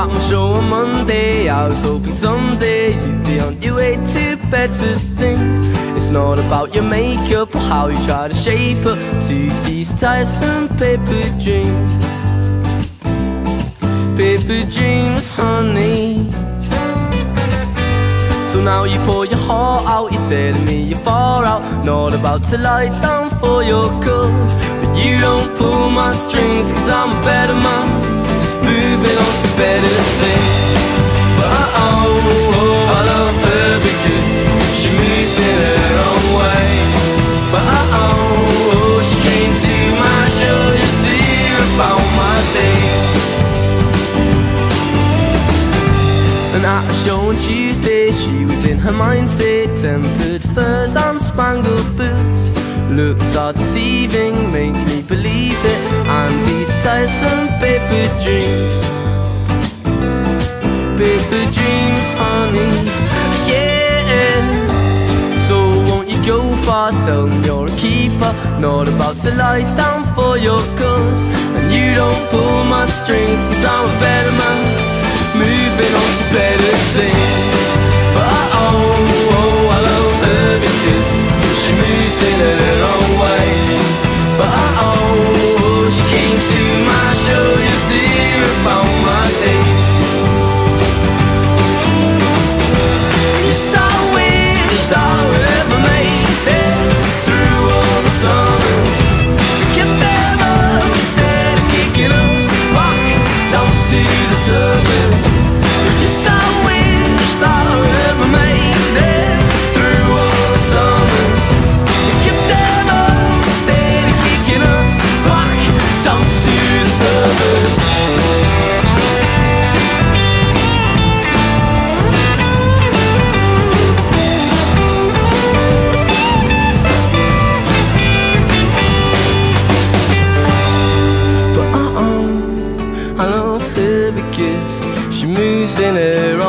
got my show on Monday. I was hoping someday you'd be on your way to better things. It's not about your makeup or how you try to shape up to these tiresome paper dreams. Paper dreams, honey. So now you pour your heart out, you're telling me you're far out, not about to lie down for your cause. But you don't pull my strings, cause I'm a better man, moving on to better things. But I love her because she moves in her own way. But she came to my show to hear about my day. And at a show on Tuesday, she was in her mindset, tempered furs and spangled boots. Looks are deceiving, make me believe it, and these tiresome paper dreams. Paper dreams, honey, yeah. So won't you go far, tell them you're a keeper, not about to lie down for your cause. And you don't pull my strings, cause I'm a better man, moving on to better things. But I love her because she moves in her own way. But she came to my show just to hear about my day. Yes, I wish I would ever made it through all the summers. Kept them up instead of kicking us back down to the surface. Yes, I wish that I ever made it through all the summers. Keep them up instead of kicking us back down to the surface. But I love her because she moves in her